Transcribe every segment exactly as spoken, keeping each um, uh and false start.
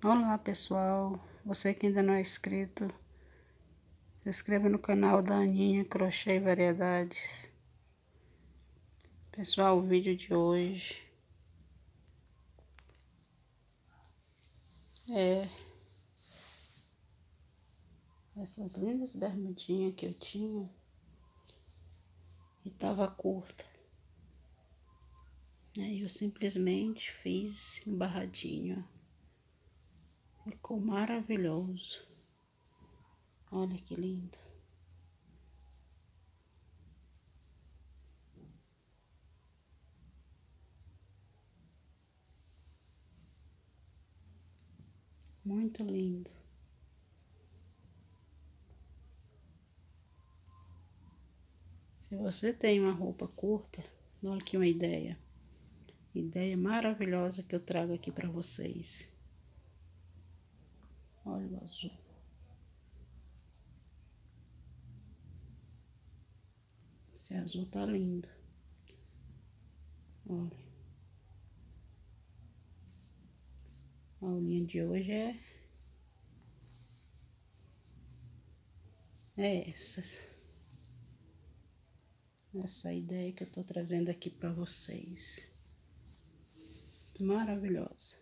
Olá pessoal, você que ainda não é inscrito, se inscreva no canal da Aninha Crochê e Variedades. Pessoal, o vídeo de hoje é essas lindas bermudinhas que eu tinha e tava curta. Aí eu simplesmente fiz um barradinho. Ficou maravilhoso. Olha que lindo. Muito lindo. Se você tem uma roupa curta, olha aqui uma ideia. Ideia maravilhosa que eu trago aqui para vocês. Olha o azul. Esse azul tá lindo. Olha. A aulinha de hoje é, é essa. Essa ideia que eu tô trazendo aqui pra vocês. Maravilhosa.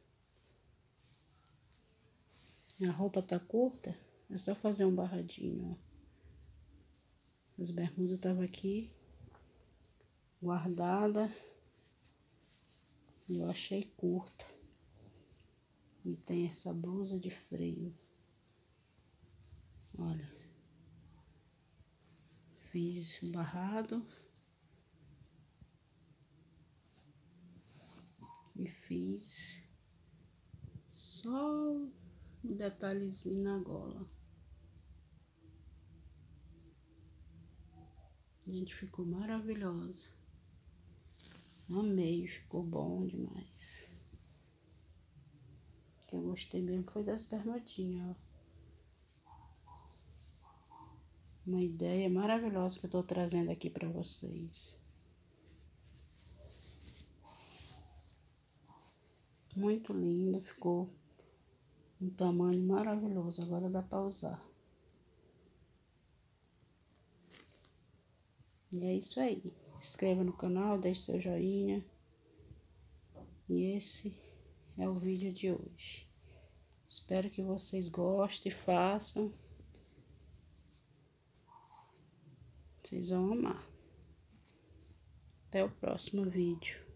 A roupa tá curta, é só fazer um barradinho, ó. As bermudas estavam aqui guardada e eu achei curta. E tem essa blusa de frio. Olha. Fiz o barrado. E fiz só um detalhezinho na gola. Gente, ficou maravilhosa. Amei, ficou bom demais. O que eu gostei mesmo foi das bermudinhas, ó. Uma ideia maravilhosa que eu tô trazendo aqui pra vocês. Muito lindo, ficou um tamanho maravilhoso. Agora dá pra usar. E é isso aí. Se inscreva no canal, deixe seu joinha. E esse é o vídeo de hoje. Espero que vocês gostem e façam. Vocês vão amar. Até o próximo vídeo.